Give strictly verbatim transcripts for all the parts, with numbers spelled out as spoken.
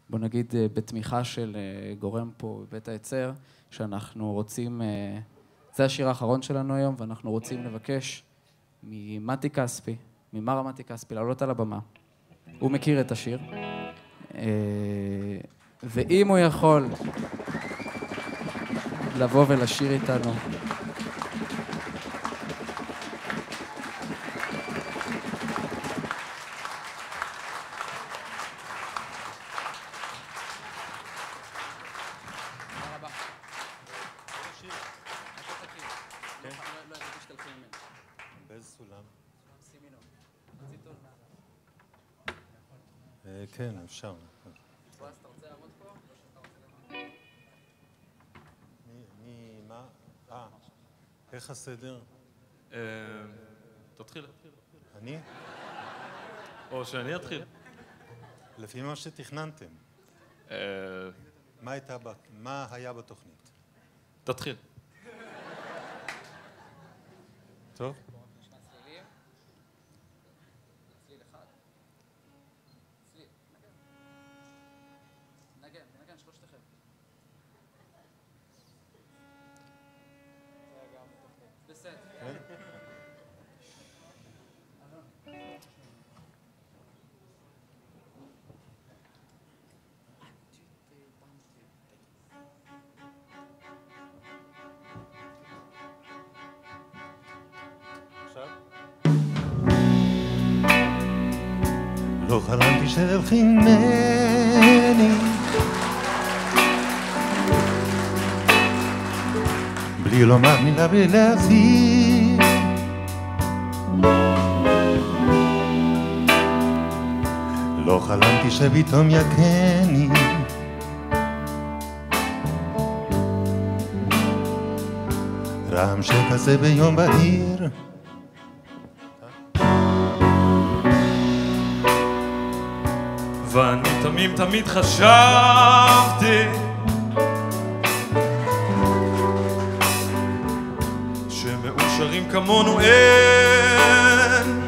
בוא נגיד, בתמיכה של גורם פה בבית היצר, שאנחנו רוצים, זה השיר האחרון שלנו היום, ואנחנו רוצים לבקש ממתי כספי, ממרה מתי כספי, לעלות על הבמה. הוא מכיר את השיר. ואם הוא יכול לבוא ולשיר איתנו, כן, אפשר. בועז, אתה רוצה לעמוד פה? מי, מה? אה, איך הסדר? תתחיל. אני? או שאני אתחיל. לפי מה שתכננתם. מה היה בתוכנית? תתחיל. טוב. לא חלמתי שתלכי ממני בלי לומר מילה, בלי להזהיר. לא חלמתי שפתאום יכני רעם שכזה ביום בהיר. ואני תמים תמיד חשבתי שמאושרים כמונו אין,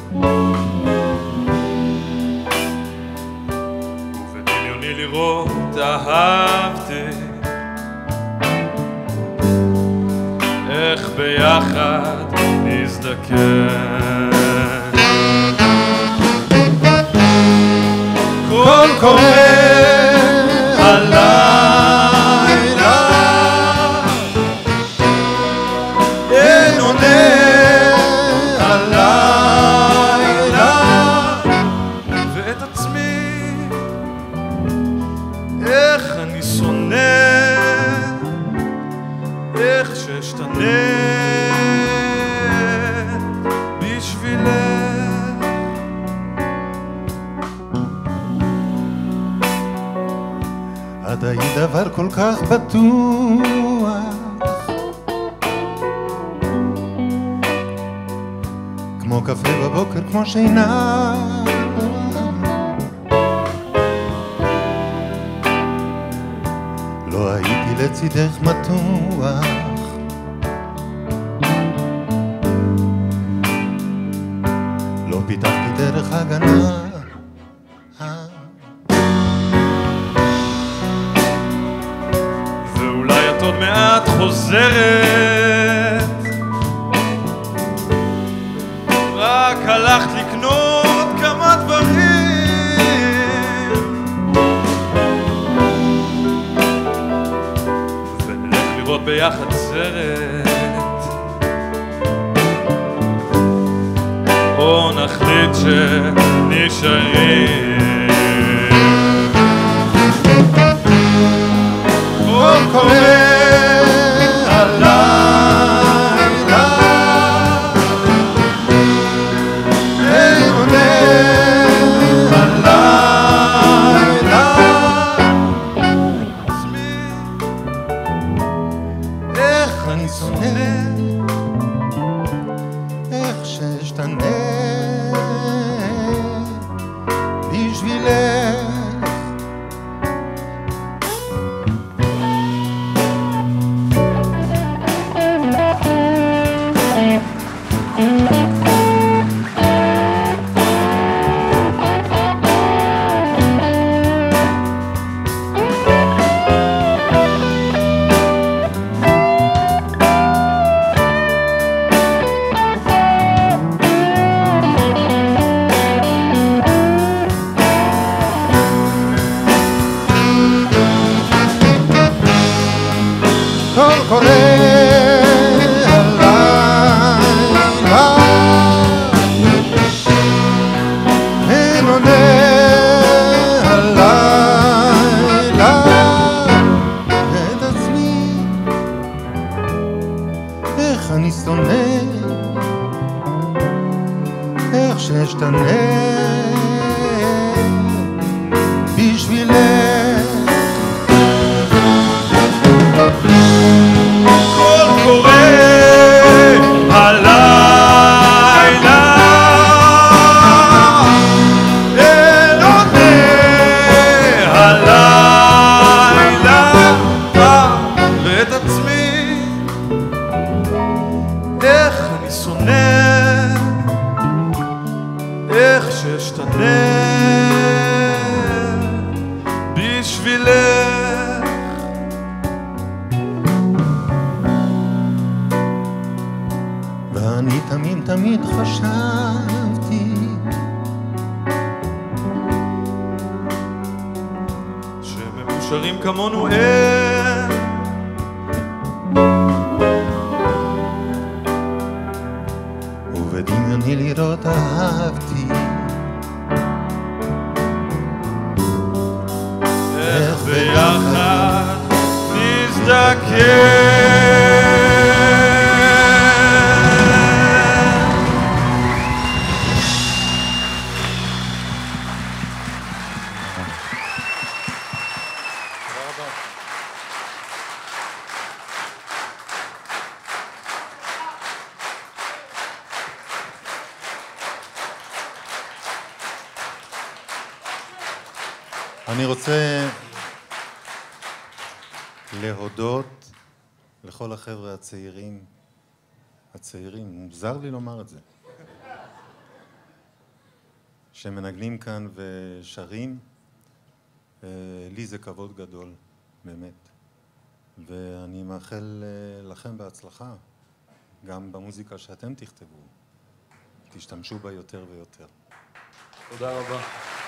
ובדמיוני לראות אהבתי איך ביחד נזדקן. קול קורא הלילה אין עונה הלילה, ואת עצמי איך אני שונא, איך שאשתנה בשבילך. את היית דבר כל כך בטוח, כמו קפה בבוקר, כמו שינה. לא הייתי לצידך מתוח, לא פיתחתי דרך הגנה. עוד מעט חוזרת, רק הלכת לקנות כמה דברים, ונלך לראות ביחד סרט, או נחליט שנשארים. קול קורא הלילה אין עונה הלילה, עצמי איך אני שונא, איך שאשתנה בשבילך. קול קורא הלילה אין עונה הלילה ואת עצמי איך אני שונא איך שאשתנה בשבילך. ואני תמיד תמיד חשבתי שמאושרים כמונו אין ובדמיוני לראות אהבתי איך ביחד נזדקן. אני רוצה להודות לכל החבר'ה הצעירים, הצעירים, מוזר לי לומר את זה, שמנגנים כאן ושרים. לי זה כבוד גדול, באמת. ואני מאחל לכם בהצלחה, גם במוזיקה שאתם תכתבו. תשתמשו בה יותר ויותר. תודה רבה.